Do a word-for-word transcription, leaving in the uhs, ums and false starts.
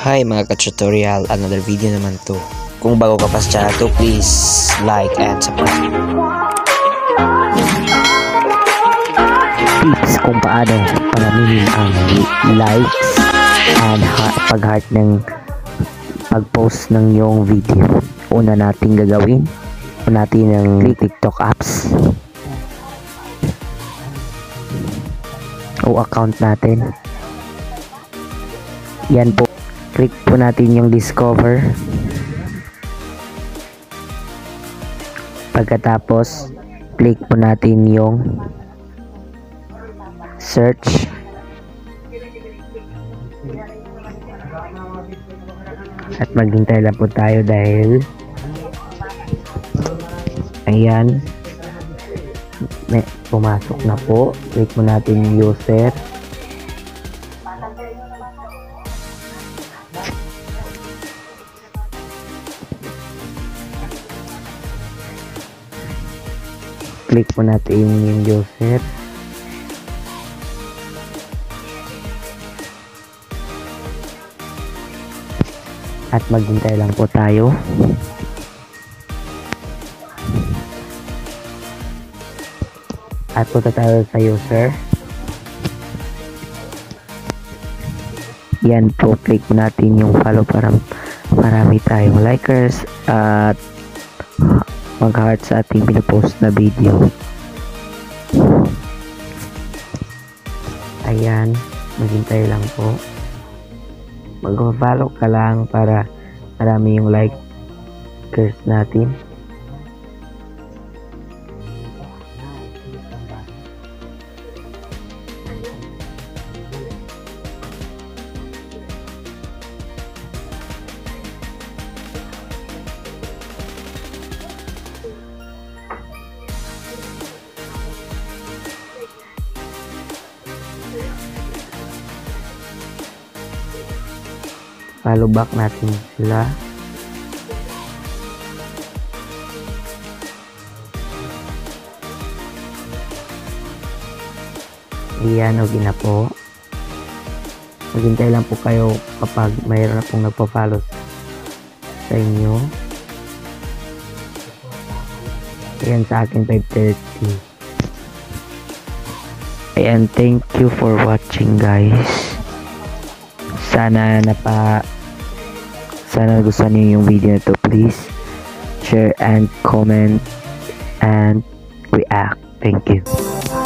Hi mga ka-tutorial, another video naman to. Kung bago ka pa sa channel to, please like and subscribe. Tips kung paano paramihin ang likes and pag-heart ng pag-post ng iyong video. Una nating gagawin, una natin ng TikTok apps o account natin. Yan po, click po natin yung discover. Pagkatapos click po natin yung search. At maghintay lang po tayo dahil ayan, may pumasok na po. Click mo natin yung user. Click po natin yung user. At maghintay lang po tayo. At punta tayo sa user. Yan po, click po natin yung follow para marami tayong likers at mag-heart sa ating pinapost na video. Ayan, maghintay lang po. Mag-follow ka lang para marami yung likers natin. Follow back natin sila. Ayan, okay na po. Maghintay lang po kayo kapag mayroon na pong nagpa-follow sa inyo. Ayan, sa akin five thirty. Ayan, thank you for watching guys. Sana napa sana gustuhan niyo yung video na to. Please share and comment and react. Thank you.